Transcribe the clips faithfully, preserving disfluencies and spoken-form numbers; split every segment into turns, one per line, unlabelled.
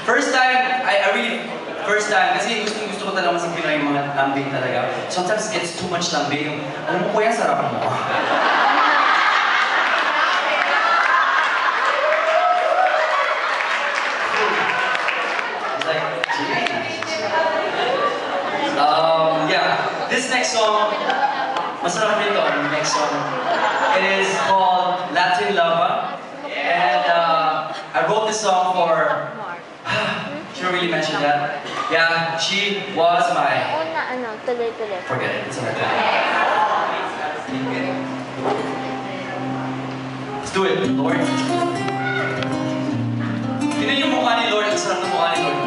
First time, I, I really, first time, kasi gusto, gusto ko talaga masing Pinoy yung mga lambing talaga. Sometimes it gets too much lambing. Alam mo, kuya, sarap mo. It's like, um, yeah, this next song, masarap nito, next song. It is called Latin Lova. And uh, I wrote this song for, she don't really mention that. Yeah, she was my, forget it, it's on her time. Let's do it, Lord. Tignan yung mukha ni Lord, ang sarap ng mukha ni Lord.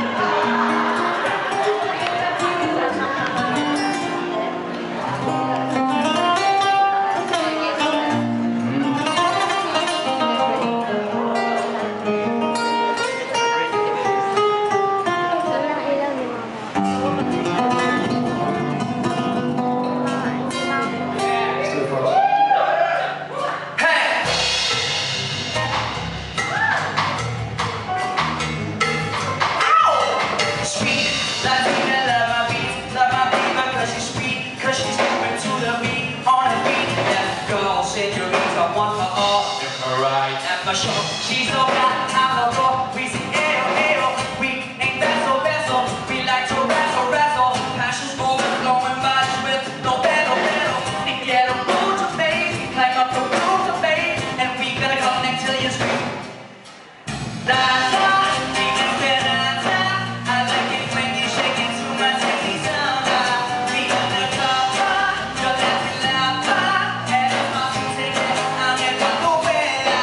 She's so bad, I'm a boy. We sing ayo, ayo. We ain't vessel, vessel. We like to wrestle, wrestle. Passion's overflowing, bodies with no battle, battle. And get a room to face, climb up the roof to face, and we gotta connect till you scream. La la, esperanza. I like it when you shake it to my sexy samba. We undercover, you're Latin Lapa, and it's my music, I'm in my way.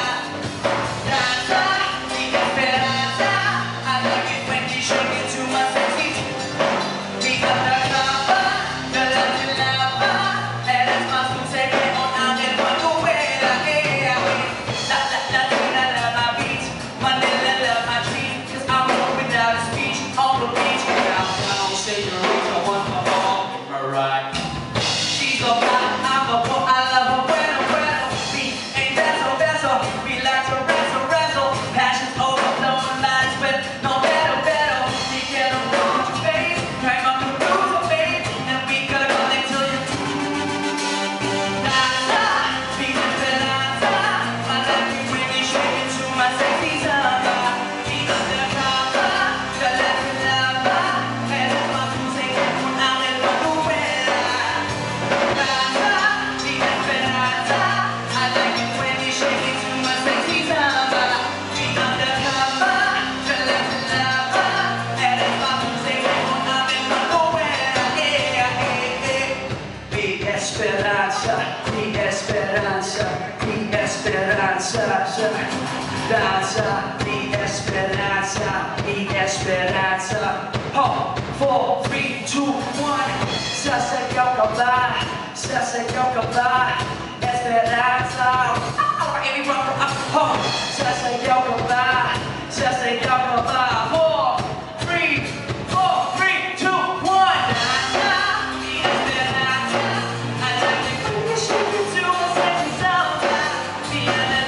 Danza, mi esperanza, mi esperanza. Oh, four, three, two, one. Se acerca o acabar, se acerca o acabar, esperanza. Oh, se acerca o acabar, se acerca o acabar. Four, three, four, three, two, one. Danza, mi esperanza. I like it when you shake it to a sexy samba. Vienna.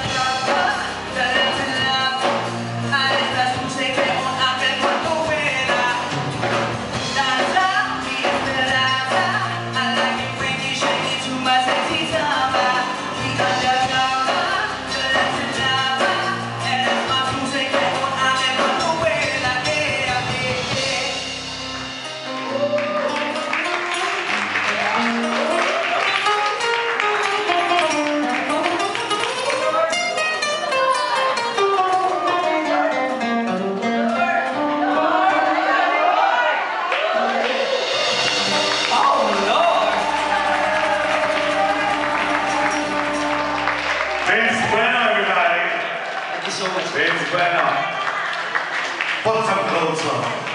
Vincent Bueno, everybody.
Thank you so much.
Vincent Bueno. Put some clothes on.